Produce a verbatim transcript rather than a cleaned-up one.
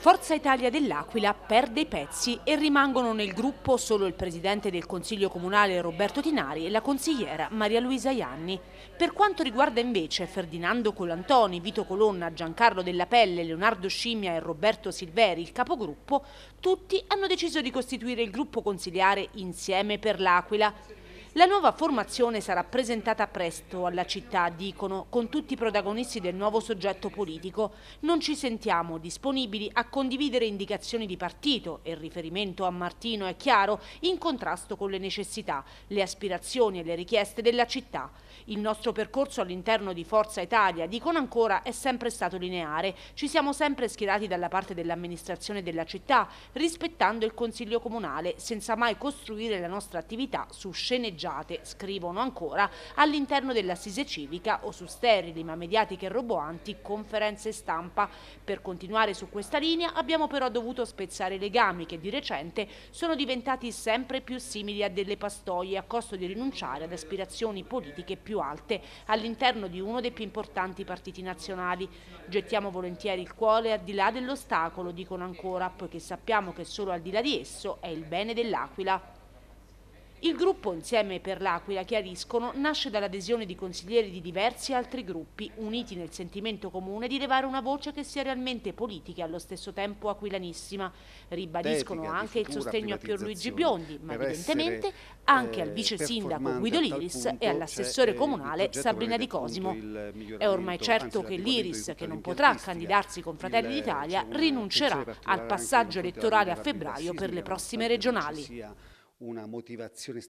Forza Italia dell'Aquila perde i pezzi e rimangono nel gruppo solo il presidente del Consiglio Comunale Roberto Tinari e la consigliera Maria Luisa Ianni. Per quanto riguarda invece Ferdinando Colantoni, Vito Colonna, Giancarlo Della Pelle, Leonardo Scimmia e Roberto Silveri, il capogruppo, tutti hanno deciso di costituire il gruppo consiliare Insieme per l'Aquila. La nuova formazione sarà presentata presto alla città, dicono, con tutti i protagonisti del nuovo soggetto politico. Non ci sentiamo disponibili a condividere indicazioni di partito e il riferimento a Martino è chiaro, in contrasto con le necessità, le aspirazioni e le richieste della città. Il nostro percorso all'interno di Forza Italia, dicono ancora, è sempre stato lineare. Ci siamo sempre schierati dalla parte dell'amministrazione della città, rispettando il Consiglio Comunale, senza mai costruire la nostra attività su sceneggiate, scrivono ancora, all'interno dell'assise civica o su sterili ma mediatiche e roboanti conferenze stampa. Per continuare su questa linea abbiamo però dovuto spezzare i legami che di recente sono diventati sempre più simili a delle pastoie, a costo di rinunciare ad aspirazioni politiche più alte all'interno di uno dei più importanti partiti nazionali. Gettiamo volentieri il cuore al di là dell'ostacolo, dicono ancora, poiché sappiamo che solo al di là di esso è il bene dell'Aquila. Il gruppo Insieme per l'Aquila, chiariscono, nasce dall'adesione di consiglieri di diversi altri gruppi, uniti nel sentimento comune di levare una voce che sia realmente politica e allo stesso tempo aquilanissima. Ribadiscono anche il sostegno a Pierluigi Biondi, ma evidentemente anche al vice sindaco Guido Liris e all'assessore comunale Sabrina Di Cosimo. È ormai certo che l'Iris, che non potrà candidarsi con Fratelli d'Italia, rinuncerà al passaggio elettorale a febbraio per le prossime regionali. Una motivazione